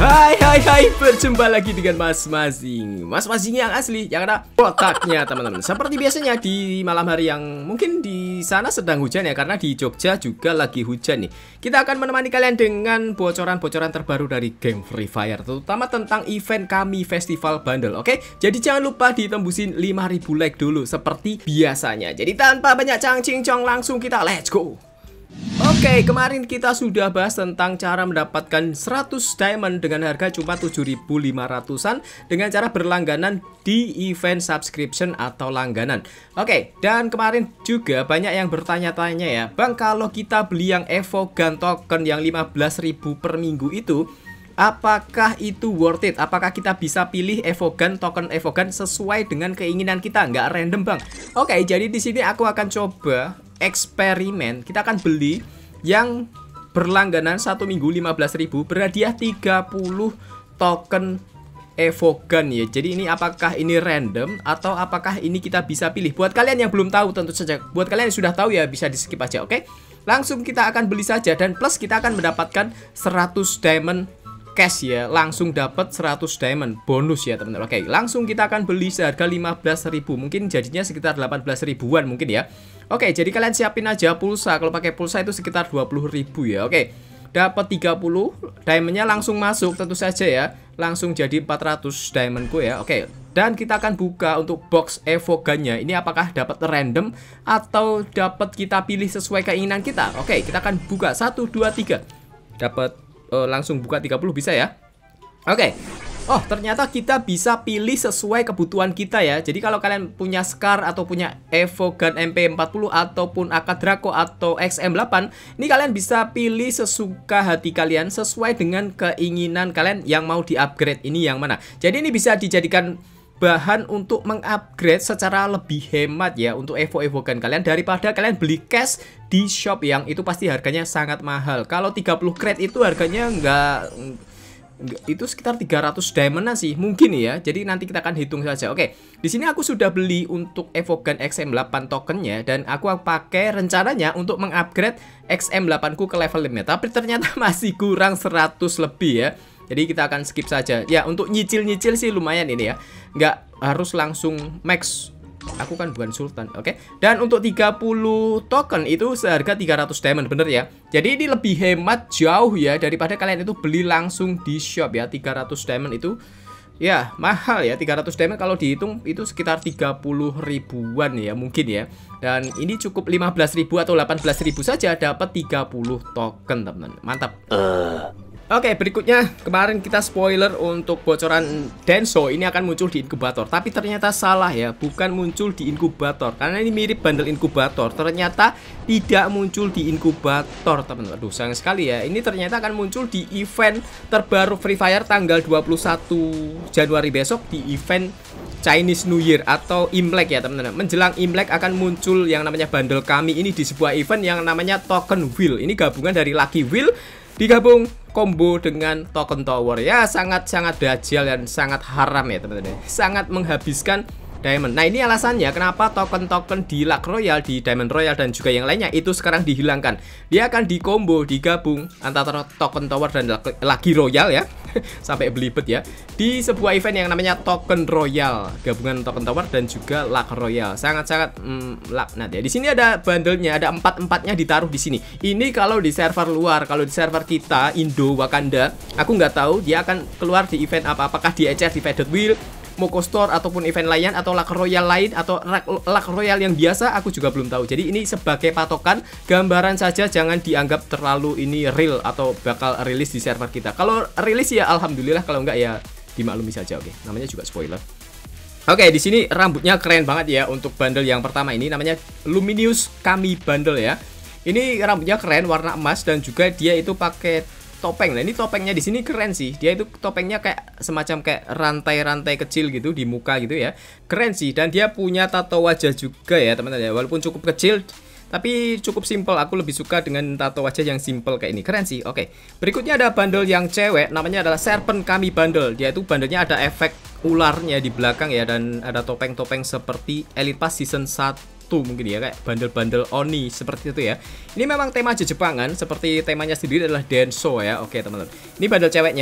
Hai, berjumpa lagi dengan Mas Mazing. Mas Mazing yang asli, yang ada botaknya teman-teman. Seperti biasanya di malam hari yang mungkin di sana sedang hujan ya, karena di Jogja juga lagi hujan nih. Kita akan menemani kalian dengan bocoran-bocoran terbaru dari game Free Fire, terutama tentang event kami Festival Bundle. Oke, jadi jangan lupa ditembusin 5.000 like dulu seperti biasanya. Jadi tanpa banyak cang-cing-cong, langsung kita let's go. Oke, kemarin kita sudah bahas tentang cara mendapatkan 100 diamond dengan harga cuma 7.500-an dengan cara berlangganan di event subscription atau langganan. Oke, dan kemarin juga banyak yang bertanya-tanya ya, Bang, kalau kita beli yang Evogan token yang 15.000 per minggu itu, apakah itu worth it? Apakah kita bisa pilih Evogan, token Evogan sesuai dengan keinginan kita? Nggak random, Bang. Oke, jadi di sini aku akan coba eksperimen. Kita akan beli yang berlangganan 1 minggu 15.000 berhadiah 30 token Evogan ya. Jadi ini apakah ini random atau apakah ini kita bisa pilih? Buat kalian yang belum tahu tentu saja, buat kalian yang sudah tahu ya bisa di skip aja, oke? Langsung kita akan beli saja, dan plus kita akan mendapatkan 100 diamond cash ya. Langsung dapat 100 diamond bonus ya teman-teman. Oke, langsung kita akan beli seharga 15.000. Mungkin jadinya sekitar 18 ribuan mungkin ya. Oke, jadi kalian siapin aja pulsa. Kalau pakai pulsa itu sekitar 20.000 ya. Oke, dapat 30 diamondnya langsung masuk tentu saja ya. Langsung jadi 400 diamondku ya. Oke, dan kita akan buka untuk box Evogannya. Ini apakah dapat random atau dapat kita pilih sesuai keinginan kita? Oke, kita akan buka 1, 2, 3. Dapat langsung buka 30 bisa ya. Oke. Oh, ternyata kita bisa pilih sesuai kebutuhan kita ya. Jadi kalau kalian punya Scar atau punya Evogan MP40 ataupun AK Draco atau XM8, ini kalian bisa pilih sesuka hati kalian sesuai dengan keinginan kalian yang mau di-upgrade ini yang mana. Jadi ini bisa dijadikan bahan untuk mengupgrade secara lebih hemat ya untuk Evogan kalian daripada kalian beli cash di shop yang itu pasti harganya sangat mahal. Kalau 30 crate itu harganya itu sekitar 300 diamond sih mungkin ya. Jadi nanti kita akan hitung saja. Oke, di sini aku sudah beli untuk Evogan XM8 tokennya dan aku pakai rencananya untuk mengupgrade XM8 ku ke level 5. Tapi ternyata masih kurang 100 lebih ya. Jadi kita akan skip saja. Ya, untuk nyicil-nyicil sih lumayan ini ya. Nggak harus langsung max. Aku kan bukan sultan, oke? Dan untuk 30 token itu seharga 300 diamond, bener ya? Jadi ini lebih hemat jauh ya daripada kalian itu beli langsung di shop ya. 300 diamond itu ya mahal ya. 300 diamond kalau dihitung itu sekitar 30 ribuan ya mungkin ya. Dan ini cukup 15.000 atau 18.000 saja dapat 30 token, teman-teman. Mantap. Oke, berikutnya kemarin kita spoiler untuk bocoran Denso ini akan muncul di inkubator, tapi ternyata salah ya, bukan muncul di inkubator karena ini mirip bundle inkubator. Ternyata tidak muncul di inkubator, teman-teman. Aduh, sayang sekali ya. Ini ternyata akan muncul di event terbaru Free Fire tanggal 21 Januari besok di event Chinese New Year atau Imlek ya teman-teman. Menjelang Imlek akan muncul yang namanya bundle kami ini di sebuah event yang namanya Token Wheel. Ini gabungan dari Lucky Wheel digabung combo dengan token tower ya, sangat-sangat dajal dan sangat haram ya teman-teman, sangat menghabiskan diamond. Nah, ini alasannya kenapa token-token di Luck Royale, di Diamond Royale dan juga yang lainnya itu sekarang dihilangkan. Dia akan di combo, digabung antara token tower dan Lucky Royale ya. Sampai belibet ya. Di sebuah event yang namanya Token Royale, gabungan token tower dan juga Luck Royale. Sangat-sangat laknat ya. Di sini ada bundle-nya, ada 4-4-nya ditaruh di sini. Ini kalau di server luar, kalau di server kita Indo Wakanda, aku nggak tahu dia akan keluar di event apa. Apakah di ECR di Faded Wheel, Moko Store ataupun event lain atau Luck Royale lain atau Luck Royale yang biasa, aku juga belum tahu. Jadi ini sebagai patokan gambaran saja, jangan dianggap terlalu ini real atau bakal rilis di server kita. Kalau rilis ya alhamdulillah, kalau enggak ya dimaklumi saja. Oke, namanya juga spoiler. Oke, di sini rambutnya keren banget ya untuk bundle yang pertama ini, namanya Luminous Kami Bundle ya. Ini rambutnya keren, warna emas dan juga dia itu pakai topeng. Nah, ini topengnya di sini keren sih. Dia itu topengnya kayak semacam kayak rantai-rantai kecil gitu di muka gitu ya. Keren sih, dan dia punya tato wajah juga ya, teman-teman ya. Walaupun cukup kecil tapi cukup simple. Aku lebih suka dengan tato wajah yang simple kayak ini. Keren sih. Oke. Berikutnya ada bundle yang cewek, namanya adalah Serpent Kami Bundle. Dia itu bundlenya ada efek ularnya di belakang ya, dan ada topeng-topeng seperti Elite Pass Season 1 mungkin ya, kayak bandel-bandel Oni seperti itu ya. Ini memang tema Jepangan, seperti temanya sendiri adalah Denso ya. Oke teman-teman, ini bandel ceweknya.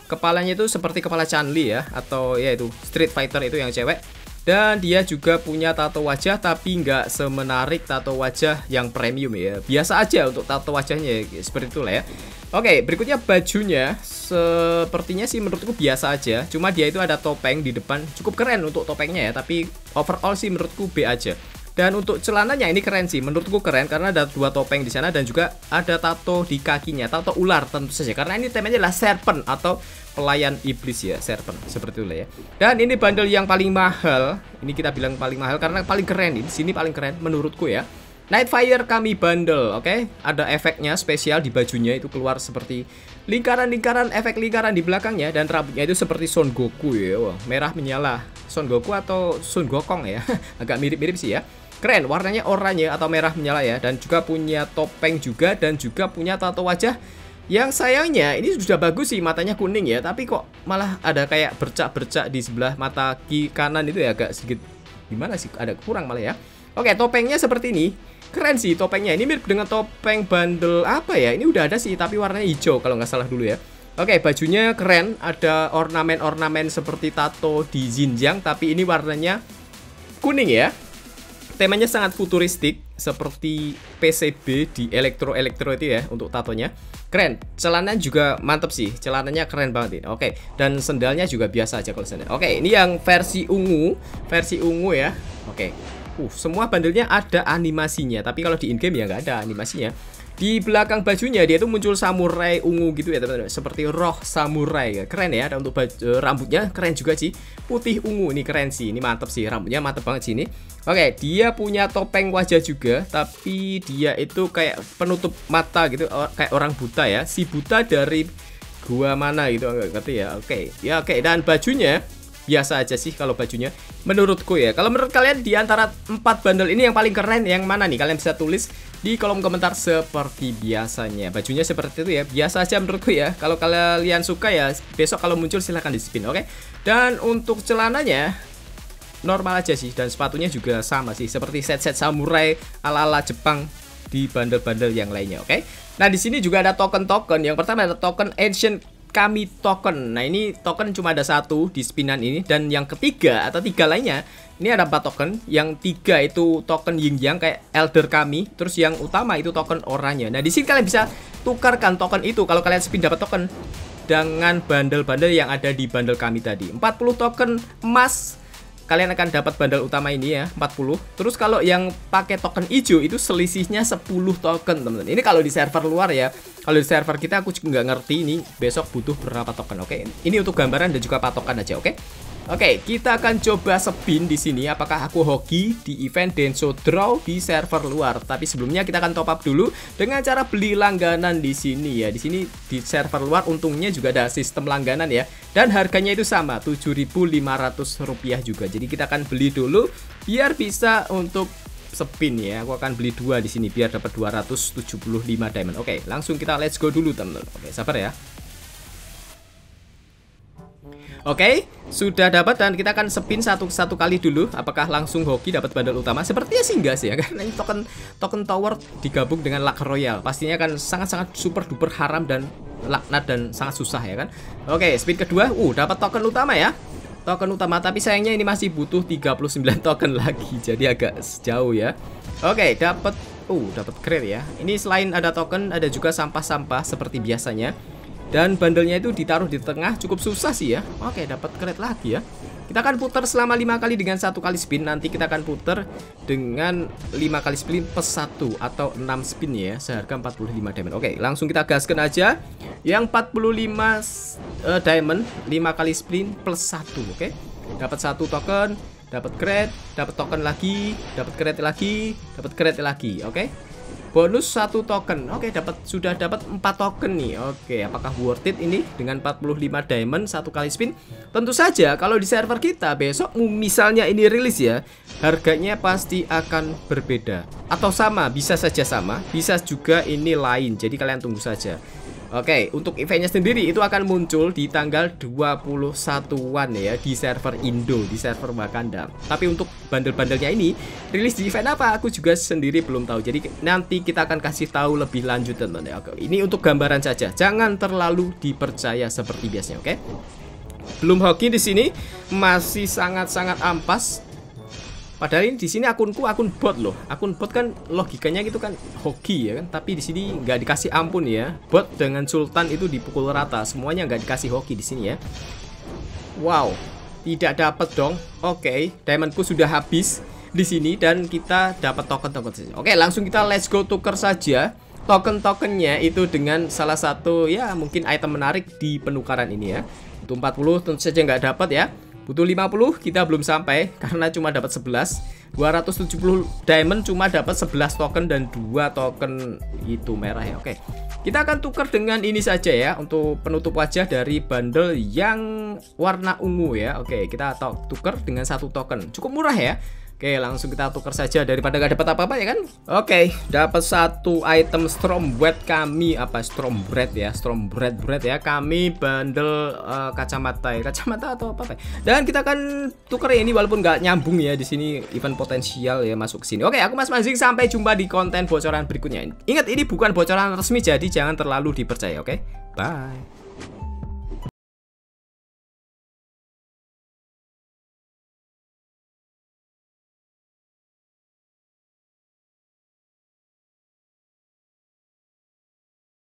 kepalanya itu seperti kepala Chun-Li ya, atau ya itu Street Fighter itu yang cewek. Dan dia juga punya tato wajah, tapi nggak semenarik tato wajah yang premium ya. Biasa aja untuk tato wajahnya ya, seperti itulah ya. Oke, berikutnya bajunya sepertinya sih menurutku biasa aja. Cuma dia itu ada topeng di depan, cukup keren untuk topengnya ya. Tapi overall sih menurutku B aja. Dan untuk celananya ini keren sih, menurutku keren karena ada 2 topeng di sana dan juga ada tato di kakinya, tato ular tentu saja. Karena ini temanya adalah serpent atau pelayan iblis ya, serpent seperti itu lah ya. Dan ini bundle yang paling mahal. Ini kita bilang paling mahal karena paling keren di sini, paling keren menurutku ya. Nightfire Kami bundle, oke. Ada efeknya spesial di bajunya, itu keluar seperti lingkaran-lingkaran, efek lingkaran di belakangnya, dan rambutnya itu seperti Son Goku ya. Wah, merah menyala. Son Goku atau Sun Gokong ya. Agak mirip-mirip sih ya. Keren, warnanya oranye atau merah menyala ya. Dan juga punya topeng juga, dan juga punya tato wajah. Yang sayangnya ini sudah bagus sih, matanya kuning ya. Tapi kok malah ada kayak bercak-bercak di sebelah mata kanan itu ya, agak sedikit gimana sih, ada kurang malah ya. Oke, topengnya seperti ini. Keren sih topengnya, ini mirip dengan topeng bundle apa ya. Ini udah ada sih, tapi warnanya hijau kalau nggak salah dulu ya. Oke, bajunya keren, ada ornamen-ornamen seperti tato di Xinjiang, tapi ini warnanya kuning ya. Temanya sangat futuristik, seperti PCB di elektro-elektro itu ya untuk tatonya. Keren, celananya juga mantep sih, celananya keren banget ini. Oke, dan sendalnya juga biasa aja kalau sendal. Oke, ini yang versi ungu ya. Oke, semua bandelnya ada animasinya, tapi kalau di in-game ya nggak ada animasinya. Di belakang bajunya dia itu muncul samurai ungu gitu ya teman-teman, seperti roh samurai. Keren ya, dan untuk rambutnya keren juga sih, putih ungu, ini keren sih, ini mantep sih, rambutnya mantep banget sih ini. Oke, dia punya topeng wajah juga, tapi dia itu kayak penutup mata gitu, kayak orang buta ya, si buta dari gua mana gitu, nggak ngerti ya. Oke, ya oke, dan bajunya biasa aja sih kalau bajunya menurutku ya. Kalau menurut kalian di antara 4 bundle ini yang paling keren yang mana nih? Kalian bisa tulis di kolom komentar seperti biasanya. Bajunya seperti itu ya, biasa aja menurutku ya. Kalau kalian suka ya, besok kalau muncul silahkan di spin, oke? Dan untuk celananya normal aja sih, dan sepatunya juga sama sih, seperti set-set samurai ala-ala Jepang di bundle-bundle yang lainnya, oke? Nah, di sini juga ada token-token. Yang pertama ada token Ancient Kami token. Nah, ini token cuma ada 1 di spinan ini, dan yang ketiga atau 3 lainnya ini ada 4 token. Yang 3 itu token Yin Yang kayak Elder Kami, terus yang utama itu token oranye. Nah, di sini kalian bisa tukarkan token itu kalau kalian spin dapat token dengan bundle-bundle yang ada di bundle Kami tadi. 40 token emas kalian akan dapat bundle utama ini ya, 40. Terus kalau yang pakai token hijau itu selisihnya 10 token, teman-teman. Ini kalau di server luar ya. Kalau di server kita aku juga nggak ngerti ini besok butuh berapa token, oke? Ini untuk gambaran dan juga patokan aja, oke? Oke, kita akan coba spin di sini apakah aku hoki di event Denso Draw di server luar. Tapi sebelumnya kita akan top up dulu dengan cara beli langganan di sini ya. Di sini di server luar untungnya juga ada sistem langganan ya. Dan harganya itu sama, Rp7.500 juga. Jadi kita akan beli dulu biar bisa untuk spin ya. Aku akan beli 2 di sini biar dapat 275 diamond. Oke, langsung kita let's go dulu, teman-teman. Oke, sabar ya. Oke, sudah dapat dan kita akan spin satu kali dulu. Apakah langsung hoki dapat bundle utama? Sepertinya sih enggak sih ya, karena ini token tower digabung dengan luck royal. Pastinya kan sangat-sangat super duper haram dan laknat dan sangat susah ya kan. Oke, spin kedua, dapat token utama ya. Token utama, tapi sayangnya ini masih butuh 39 token lagi. Jadi agak jauh ya. Oke, dapat crate ya. Ini selain ada token, ada juga sampah-sampah seperti biasanya. Dan bandelnya itu ditaruh di tengah, cukup susah sih ya. Oke, dapat crate lagi ya. Kita akan putar selama 5 kali dengan 1 kali spin. Nanti kita akan putar dengan 5 kali spin plus 1 atau 6 spin ya, seharga 45 diamond. Oke, langsung kita gaskan aja. Yang 45 diamond 5 kali spin plus 1, oke. Dapat 1 token, dapat crate, dapat token lagi, dapat crate lagi, dapat crate lagi, oke. Bonus 1 token. Oke, sudah dapat 4 token nih. Oke, apakah worth it ini dengan 45 diamond 1 kali spin? Tentu saja kalau di server kita besok misalnya ini rilis ya, harganya pasti akan berbeda atau sama, bisa saja sama, bisa juga ini lain. Jadi kalian tunggu saja. Oke, untuk eventnya sendiri itu akan muncul di tanggal 21-an ya di server Indo, di server Wakanda. Tapi untuk bundle-bandelnya ini rilis di event apa aku juga sendiri belum tahu. Jadi nanti kita akan kasih tahu lebih lanjut teman-teman ya. Oke, ini untuk gambaran saja. Jangan terlalu dipercaya seperti biasanya, oke? Belum hoki di sini, masih sangat-sangat ampas. Padahal ini di sini akunku akun bot loh. Akun bot kan logikanya gitu kan hoki ya kan. Tapi di sini nggak dikasih ampun ya. Bot dengan Sultan itu dipukul rata. Semuanya nggak dikasih hoki di sini ya. Wow, tidak dapat dong. Oke, diamondku sudah habis di sini dan kita dapat token-token. Oke, langsung kita let's go tuker saja. Token-tokennya itu dengan salah satu ya mungkin item menarik di penukaran ini ya. Itu 40 tentu saja nggak dapat ya. Butuh 50 kita belum sampai karena cuma dapat 11. 270 diamond cuma dapat 11 token dan 2 token itu merah ya. Oke. Kita akan tukar dengan ini saja ya untuk penutup wajah dari bundle yang warna ungu ya. Oke, kita tukar dengan 1 token. Cukup murah ya. Oke, langsung kita tukar saja daripada gak dapat apa-apa ya kan. Oke, dapat 1 item Stormbread kami apa Stormbread ya, Stormbread ya. Kami bundle kacamata ya, kacamata atau apa ya. Dan kita akan tukar ini walaupun nggak nyambung ya di sini event potensial ya masuk ke sini. Oke, aku Mas Mazing sampai jumpa di konten bocoran berikutnya. Ingat ini bukan bocoran resmi jadi jangan terlalu dipercaya, oke? Bye.